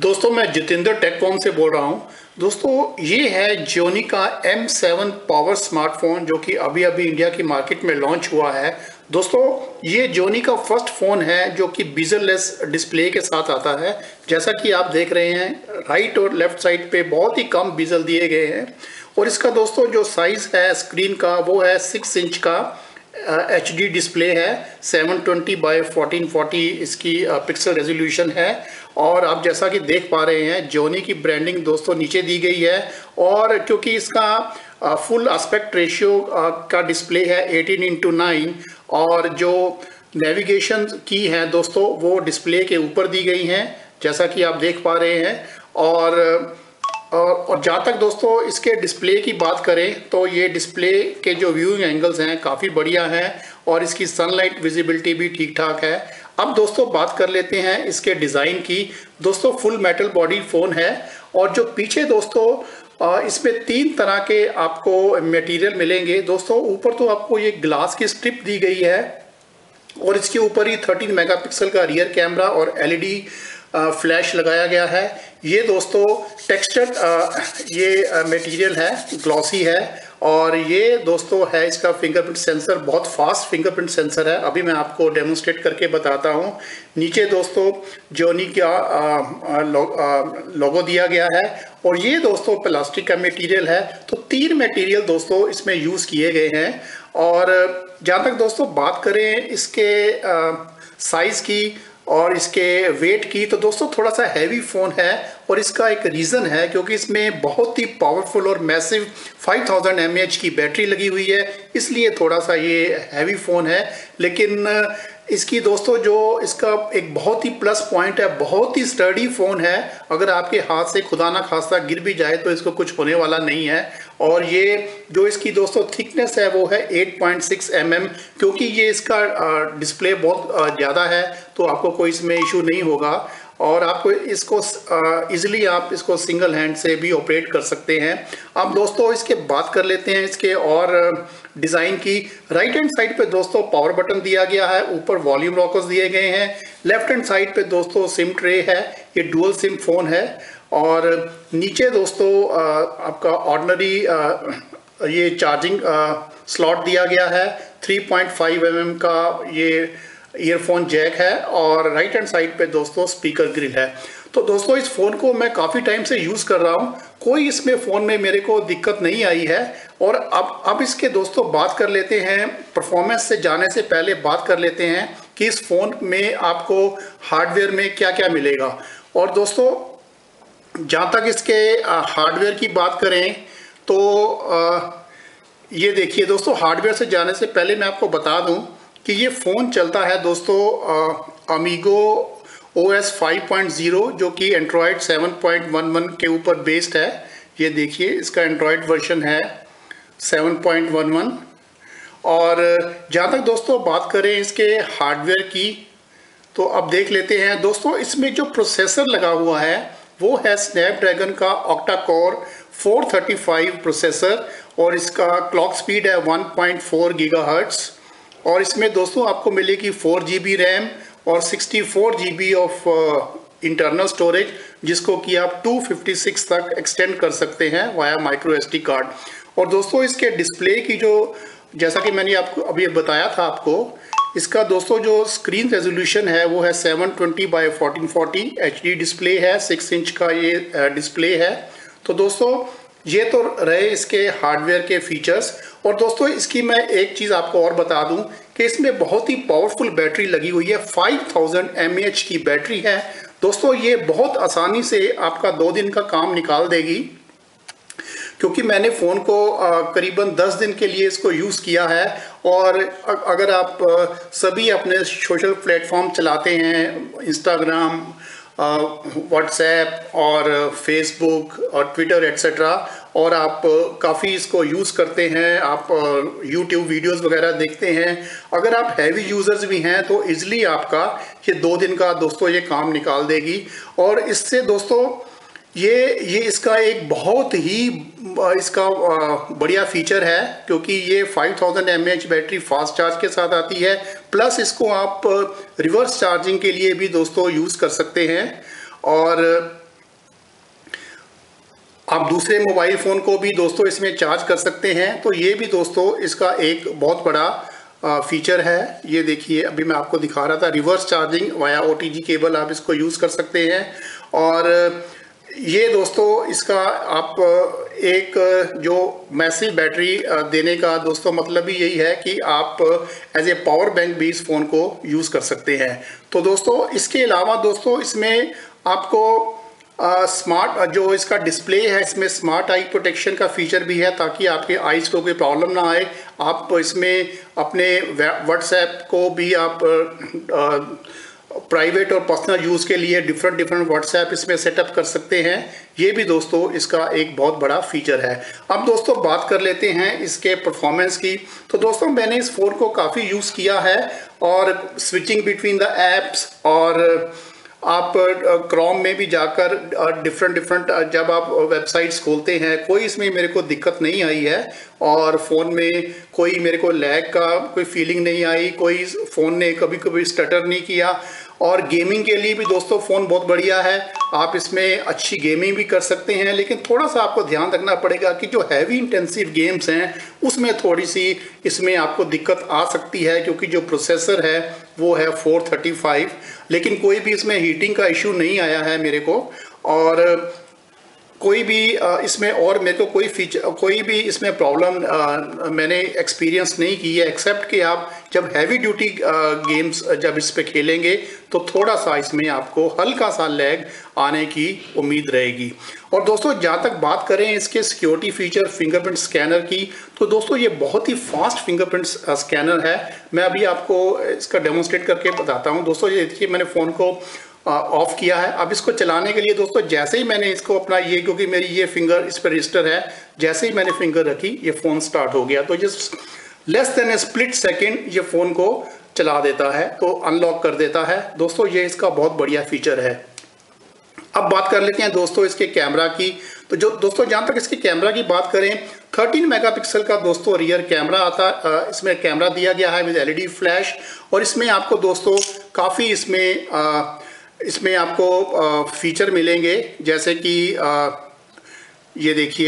दोस्तों मैं जितेंद्र टेककॉम से बोल रहा हूं। दोस्तों ये है जियोनी का M7 पावर स्मार्टफोन जो कि अभी अभी इंडिया की मार्केट में लॉन्च हुआ है। दोस्तों ये जियोनी का फर्स्ट फ़ोन है जो कि बीजरलेस डिस्प्ले के साथ आता है। जैसा कि आप देख रहे हैं राइट और लेफ्ट साइड पे बहुत ही कम बीजल दिए गए हैं और इसका दोस्तों जो साइज़ है स्क्रीन का वो है 6 इंच का HD डिस्प्ले है। 720 बाय 1440 इसकी पिक्सल रेजोल्यूशन है और आप जैसा कि देख पा रहे हैं जियोनी की ब्रांडिंग दोस्तों नीचे दी गई है और क्योंकि इसका फुल एस्पेक्ट रेशियो का डिस्प्ले है 18:9 और जो नेविगेशन की है दोस्तों वो डिस्प्ले के ऊपर दी गई हैं जैसा कि आप देख पा रहे हैं। और जहाँ तक दोस्तों इसके डिस्प्ले की बात करें तो ये डिस्प्ले के जो व्यूइंग एंगल्स हैं काफ़ी बढ़िया हैं और इसकी सनलाइट विजिबिलिटी भी ठीक ठाक है। अब दोस्तों बात कर लेते हैं इसके डिज़ाइन की। दोस्तों फुल मेटल बॉडी फ़ोन है और जो पीछे दोस्तों इसमें 3 तरह के आपको मटेरियल मिलेंगे। दोस्तों ऊपर तो आपको ये ग्लास की स्ट्रिप दी गई है और इसके ऊपर ही 13 मेगापिक्सल का रियर कैमरा और LED फ्लैश लगाया गया है। ये दोस्तों टेक्सचर्ड ये मटेरियल है, ग्लॉसी है और ये दोस्तों है इसका फिंगरप्रिंट सेंसर, बहुत फास्ट फिंगरप्रिंट सेंसर है। अभी मैं आपको डेमोन्स्ट्रेट करके बताता हूँ। नीचे दोस्तों जियोनी का लोगो दिया गया है और ये दोस्तों प्लास्टिक का मटेरियल है। तो 3 मटेरियल दोस्तों इसमें यूज़ किए गए हैं। और जहाँ तक दोस्तों बात करें इसके साइज़ की और इसके वेट की तो दोस्तों थोड़ा सा हैवी फ़ोन है और इसका एक रीज़न है क्योंकि इसमें बहुत ही पावरफुल और मैसिव 5000 mAh की बैटरी लगी हुई है, इसलिए थोड़ा सा ये हैवी फ़ोन है। लेकिन इसकी दोस्तों जो इसका एक बहुत ही प्लस पॉइंट है, बहुत ही स्टर्डी फ़ोन है। अगर आपके हाथ से खुदा ना खास्ता गिर भी जाए तो इसको कुछ होने वाला नहीं है। और ये जो इसकी दोस्तों थिकनेस है वो है 8.6 mm। क्योंकि ये इसका डिस्प्ले बहुत ज़्यादा है तो आपको कोई इसमें इशू नहीं होगा और आपको इसको इजीली आप इसको सिंगल हैंड से भी ऑपरेट कर सकते हैं। अब दोस्तों इसके बात कर लेते हैं इसके और डिज़ाइन की। राइट हैंड साइड पे दोस्तों पावर बटन दिया गया है, ऊपर वॉल्यूम रॉकर्स दिए गए हैं। लेफ्ट हैंड साइड पे दोस्तों सिम ट्रे है, ये डुअल सिम फ़ोन है। और नीचे दोस्तों आपका ऑर्डिनरी ये चार्जिंग स्लॉट दिया गया है। 3.5 mm का ये ईयरफोन जैक है और राइट हैंड साइड पे दोस्तों स्पीकर ग्रिल है। तो दोस्तों इस फ़ोन को मैं काफ़ी टाइम से यूज़ कर रहा हूँ, कोई इसमें फ़ोन में मेरे को दिक्कत नहीं आई है। और अब इसके दोस्तों बात कर लेते हैं, परफॉर्मेंस से जाने से पहले बात कर लेते हैं कि इस फ़ोन में आपको हार्डवेयर में क्या क्या मिलेगा। और दोस्तों जहाँ तक इसके हार्डवेयर की बात करें तो ये देखिए दोस्तों, हार्डवेयर से जाने से पहले मैं आपको बता दूं कि ये फ़ोन चलता है दोस्तों अमीगो OS 5.0 जो कि एंड्रॉयड 7.11 के ऊपर बेस्ड है। ये देखिए इसका एंड्रॉयड वर्जन है 7.11। और जहाँ तक दोस्तों बात करें इसके हार्डवेयर की तो अब देख लेते हैं। दोस्तों इसमें जो प्रोसेसर लगा हुआ है वो है स्नैपड्रैगन का ऑक्टा कोर 435 प्रोसेसर और इसका क्लॉक स्पीड है 1.4 GHz। और इसमें दोस्तों आपको मिलेगी 4 GB रैम और 64 GB ऑफ इंटरनल स्टोरेज, जिसको कि आप 256 तक एक्सटेंड कर सकते हैं वाया माइक्रो SD कार्ड। और दोस्तों इसके डिस्प्ले की जो, जैसा कि मैंने आपको अभी बताया था आपको, इसका दोस्तों जो स्क्रीन रेजोल्यूशन है वो है 720 बाय 1440 HD डिस्प्ले है। 6 इंच का ये डिस्प्ले है। तो दोस्तों ये तो रहे इसके हार्डवेयर के फीचर्स। और दोस्तों इसकी मैं एक चीज़ आपको और बता दूं कि इसमें बहुत ही पावरफुल बैटरी लगी हुई है, 5000 mAh की बैटरी है। दोस्तों ये बहुत आसानी से आपका 2 दिन का काम निकाल देगी क्योंकि मैंने फ़ोन को करीबन 10 दिन के लिए इसको यूज़ किया है। और अगर आप सभी अपने सोशल प्लेटफॉर्म चलाते हैं, इंस्टाग्राम, व्हाट्सएप और फेसबुक और ट्विटर एट्सेट्रा, और आप काफ़ी इसको यूज़ करते हैं, आप यूट्यूब वीडियोस वगैरह देखते हैं, अगर आप हैवी यूज़र्स भी हैं तो इजली आपका ये 2 दिन का दोस्तों ये काम निकाल देगी। और इससे दोस्तों ये इसका एक बहुत ही इसका बढ़िया फीचर है क्योंकि ये 5000 mAh बैटरी फास्ट चार्ज के साथ आती है, प्लस इसको आप रिवर्स चार्जिंग के लिए भी दोस्तों यूज़ कर सकते हैं। और आप दूसरे मोबाइल फ़ोन को भी दोस्तों इसमें चार्ज कर सकते हैं। तो ये भी दोस्तों इसका एक बहुत बड़ा फीचर है। ये देखिए, अभी मैं आपको दिखा रहा था, reverse charging via OTG cable आप इसको यूज़ कर सकते हैं। और ये दोस्तों इसका आप एक जो मैसिव बैटरी देने का दोस्तों मतलब ही यही है कि आप एज ए पावर बैंक भी इस फ़ोन को यूज़ कर सकते हैं। तो दोस्तों इसके अलावा दोस्तों इसमें आपको स्मार्ट जो इसका डिस्प्ले है, इसमें स्मार्ट आई प्रोटेक्शन का फीचर भी है, ताकि आपके आईज को कोई प्रॉब्लम ना आए। आप इसमें अपने व्हाट्सएप को भी आप प्राइवेट और पर्सनल यूज़ के लिए डिफरेंट व्हाट्सएप इसमें सेटअप कर सकते हैं। ये भी दोस्तों इसका एक बहुत बड़ा फीचर है। अब दोस्तों बात कर लेते हैं इसके परफॉर्मेंस की। तो दोस्तों मैंने इस फ़ोन को काफ़ी यूज़ किया है, और स्विचिंग बिटवीन द ऐप्स, और आप क्रोम में भी जाकर डिफरेंट जब आप वेबसाइट्स खोलते हैं, कोई इसमें मेरे को दिक्कत नहीं आई है। और फ़ोन में कोई मेरे को लैग का कोई फीलिंग नहीं आई, कोई फ़ोन ने कभी स्टटर नहीं किया। और गेमिंग के लिए भी दोस्तों फ़ोन बहुत बढ़िया है। आप इसमें अच्छी गेमिंग भी कर सकते हैं, लेकिन थोड़ा सा आपको ध्यान रखना पड़ेगा कि जो हैवी इंटेंसिव गेम्स हैं उसमें थोड़ी सी इसमें आपको दिक्कत आ सकती है, क्योंकि जो प्रोसेसर है वो है 435। लेकिन कोई भी इसमें हीटिंग का इशू नहीं आया है मेरे को, और कोई भी इसमें और मेरे को कोई भी इसमें प्रॉब्लम मैंने एक्सपीरियंस नहीं की है, एक्सेप्ट कि आप जब हैवी ड्यूटी गेम्स जब इस पे खेलेंगे तो थोड़ा सा इसमें आपको हल्का सा लैग आने की उम्मीद रहेगी। और दोस्तों जहाँ तक बात करें इसके सिक्योरिटी फीचर फिंगरप्रिंट स्कैनर की, तो दोस्तों ये बहुत ही फास्ट फिंगरप्रिंट स्कैनर है। मैं अभी आपको इसका डेमोन्स्ट्रेट करके बताता हूँ। दोस्तों ये देखिए, मैंने फ़ोन को ऑफ किया है। अब इसको चलाने के लिए दोस्तों जैसे ही मैंने इसको अपना ये, क्योंकि मेरी ये फिंगर इस पर रजिस्टर है, जैसे ही मैंने फिंगर रखी ये फ़ोन स्टार्ट हो गया। तो just less than a split second ये फ़ोन को चला देता है, तो अनलॉक कर देता है। दोस्तों ये इसका बहुत बढ़िया फीचर है। अब बात कर लेते हैं दोस्तों इसके कैमरा की। तो जो दोस्तों जहाँ तक इसके कैमरा की बात करें, 13 मेगापिक्सल का दोस्तों रियर कैमरा आता, इसमें कैमरा दिया गया है विद एलईडी फ्लैश। और इसमें आपको दोस्तों काफ़ी इसमें आपको फीचर मिलेंगे, जैसे कि ये देखिए,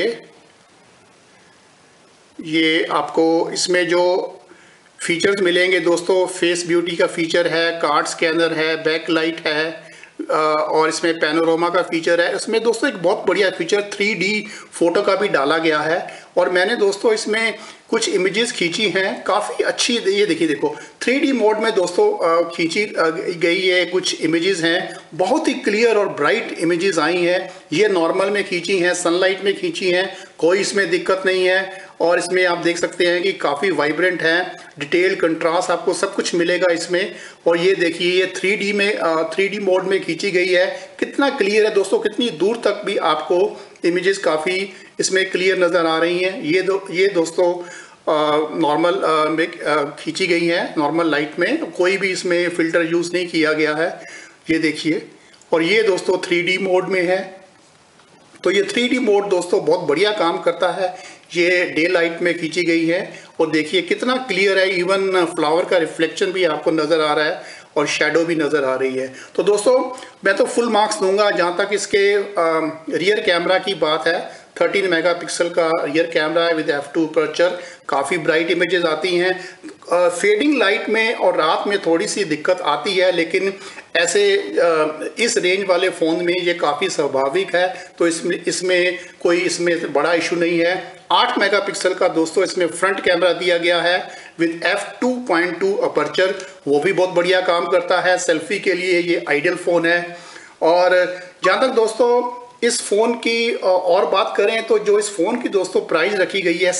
ये आपको इसमें जो फीचर्स मिलेंगे दोस्तों, फेस ब्यूटी का फीचर है, कार्ड स्कैनर है, बैक लाइट है, और इसमें पैनोरामा का फीचर है। इसमें दोस्तों एक बहुत बढ़िया फीचर 3D फोटो का भी डाला गया है। और मैंने दोस्तों इसमें कुछ इमेजेस खींची हैं, काफ़ी अच्छी। ये देखिए, देखो 3D मोड में दोस्तों खींची गई है कुछ इमेजेस हैं, बहुत ही क्लियर और ब्राइट इमेजेस आई हैं। ये नॉर्मल में खींची हैं, सनलाइट में खींची हैं, कोई इसमें दिक्कत नहीं है। और इसमें आप देख सकते हैं कि काफ़ी वाइब्रेंट है, डिटेल कंट्रास्ट आपको सब कुछ मिलेगा इसमें। और ये देखिए, ये 3D मोड में खींची गई है, कितना क्लियर है दोस्तों, कितनी दूर तक भी आपको इमेजेस काफ़ी इसमें क्लियर नज़र आ रही हैं। ये दोस्तों नॉर्मल में खींची गई है, नॉर्मल लाइट में, कोई भी इसमें फ़िल्टर यूज़ नहीं किया गया है। ये देखिए, और ये दोस्तों 3D मोड में है। तो ये 3D मोड दोस्तों बहुत बढ़िया काम करता है। ये डे लाइट में खींची गई है, और देखिए कितना क्लियर है, इवन फ्लावर का रिफ्लेक्शन भी आपको नज़र आ रहा है, और शेडो भी नज़र आ रही है। तो दोस्तों मैं तो फुल मार्क्स दूंगा जहाँ तक इसके रियर कैमरा की बात है। 13 मेगापिक्सल का रियर कैमरा है विद f2 अपर्चर, काफ़ी ब्राइट इमेजेस आती हैं। फेडिंग लाइट में और रात में थोड़ी सी दिक्कत आती है, लेकिन ऐसे इस रेंज वाले फ़ोन में ये काफ़ी स्वाभाविक है। तो इसमें कोई बड़ा इशू नहीं है। 8 मेगापिक्सल का दोस्तों इसमें फ्रंट कैमरा दिया गया है विद f2.2 अपर्चर, वो भी बहुत बढ़िया काम करता है। सेल्फी के लिए ये आइडियल फ़ोन है। और जहाँ तक दोस्तों इस फ़ोन की और बात करें, तो जो इस फ़ोन की दोस्तों प्राइस रखी गई है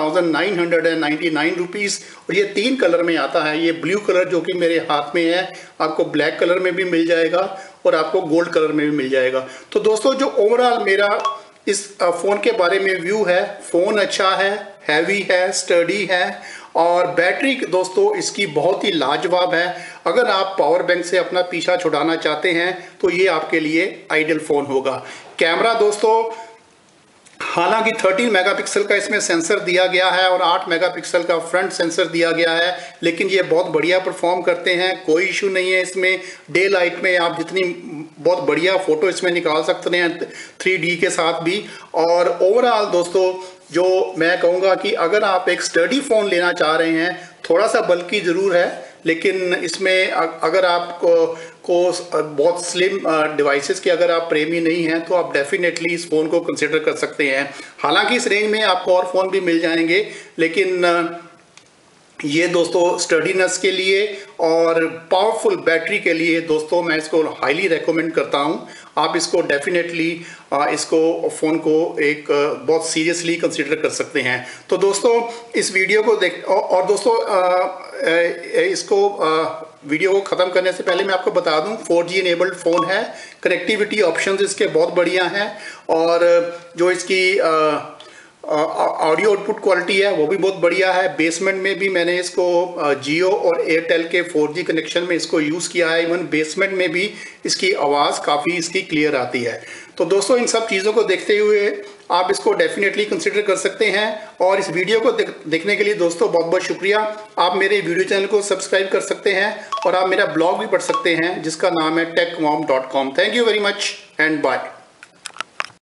16,999 रुपीज़, और ये 3 कलर में आता है। ये ब्लू कलर जो कि मेरे हाथ में है, आपको ब्लैक कलर में भी मिल जाएगा, और आपको गोल्ड कलर में भी मिल जाएगा। तो दोस्तों जो ओवरऑल मेरा इस फ़ोन के बारे में व्यू है, फ़ोन अच्छा है, हैवी है, स्टडी है, और बैटरी दोस्तों इसकी बहुत ही लाजवाब है। अगर आप पावर बैंक से अपना पीछा छुड़ाना चाहते हैं तो ये आपके लिए आइडियल फ़ोन होगा। कैमरा दोस्तों हालांकि 13 मेगापिक्सल का इसमें सेंसर दिया गया है और 8 मेगापिक्सल का फ्रंट सेंसर दिया गया है, लेकिन ये बहुत बढ़िया परफॉर्म करते हैं, कोई इशू नहीं है इसमें। डे लाइट में आप जितनी बहुत बढ़िया फ़ोटो इसमें निकाल सकते हैं 3D के साथ भी। और ओवरऑल दोस्तों जो मैं कहूँगा कि अगर आप एक स्टडी फ़ोन लेना चाह रहे हैं, थोड़ा सा बल्कि ज़रूर है, लेकिन इसमें अगर आपको बहुत स्लिम डिवाइसेस के अगर आप प्रेमी नहीं हैं तो आप डेफिनेटली इस फ़ोन को कंसिडर कर सकते हैं। हालांकि इस रेंज में आपको और फ़ोन भी मिल जाएंगे, लेकिन ये दोस्तों स्टडीनेस के लिए और पावरफुल बैटरी के लिए दोस्तों मैं इसको हाईली रेकमेंड करता हूँ। आप इसको डेफिनेटली इसको फ़ोन को एक बहुत सीरियसली कंसीडर कर सकते हैं। तो दोस्तों इस वीडियो को देख और दोस्तों इसको वीडियो को ख़त्म करने से पहले मैं आपको बता दूं 4G इनेबल्ड फ़ोन है, कनेक्टिविटी ऑप्शंस इसके बहुत बढ़िया हैं और जो इसकी ऑडियो आउटपुट क्वालिटी है वो भी बहुत बढ़िया है। बेसमेंट में भी मैंने इसको जियो और एयरटेल के 4G कनेक्शन में इसको यूज़ किया है। इवन बेसमेंट में भी इसकी आवाज़ काफ़ी इसकी क्लियर आती है। तो दोस्तों इन सब चीज़ों को देखते हुए आप इसको डेफिनेटली कंसिडर कर सकते हैं। और इस वीडियो को देखने के लिए दोस्तों बहुत बहुत शुक्रिया। आप मेरे वीडियो चैनल को सब्सक्राइब कर सकते हैं और आप मेरा ब्लॉग भी पढ़ सकते हैं जिसका नाम है techmom.com। Thank you very much and bye.